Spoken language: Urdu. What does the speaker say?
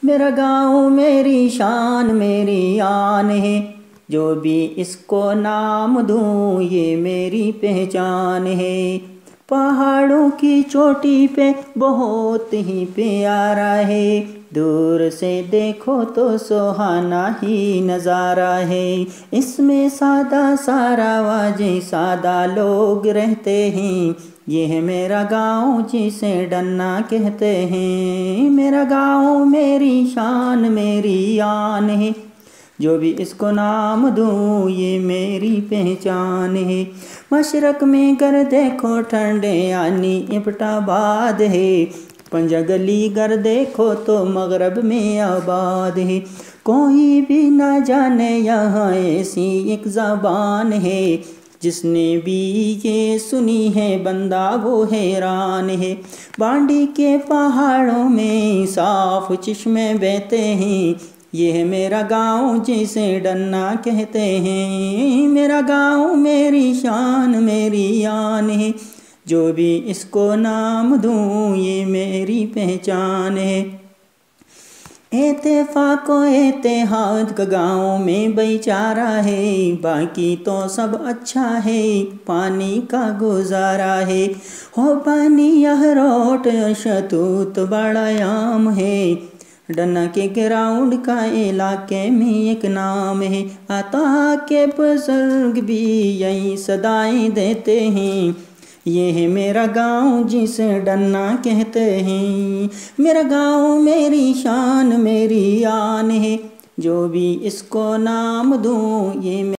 میرا گاؤں میری شان میری آن ہے، جو بھی اس کو نام دوں یہ میری پہچان ہے۔ پہاڑوں کی چوٹی پہ بہت ہی پیارا ہے، دور سے دیکھو تو سہانا ہی نظارہ ہے۔ اس میں سادہ سارا واجی سادہ لوگ رہتے ہیں، یہ ہے میرا گاؤں جسے ڈنا کہتے ہیں۔ میرا گاؤں میری شان میری آن ہے، جو بھی اس کو نام دوں یہ میری پہچان ہے۔ مشرق میں گر دیکھو ٹھنڈے یعنی ابٹ آباد ہے، پنجگلی گر دیکھو تو مغرب میں آباد ہے۔ کوئی بھی نہ جانے یہاں ایسی ایک زبان ہے، جس نے بھی یہ سنی ہے بندہ وہ حیران ہے۔ بانڈی کے پہاڑوں میں صاف چشمے بہتے ہیں، یہ ہے میرا گاؤں جسے ڈنا کہتے ہیں۔ میرا گاؤں میری شان میری آن ہے، جو بھی اس کو نام دوں یہ میری پہچان ہے۔ اتفاق و اتحاد کا گاؤں میں بھائی چارہ ہے، باقی تو سب اچھا ہے، پانی کا گزارا ہے۔ ہو پانی یہ روٹ شتوت بڑا عام ہے، ڈنا کے گراؤنڈ کا علاقے میں ایک نام ہے۔ عطا کے بزرگ بھی یہی صدائیں دیتے ہیں، یہ ہے میرا گاؤں جسے ڈنا کہتے ہیں۔ میرا گاؤں میری شان میری آن ہے، جو بھی اس کو نام دوں یہ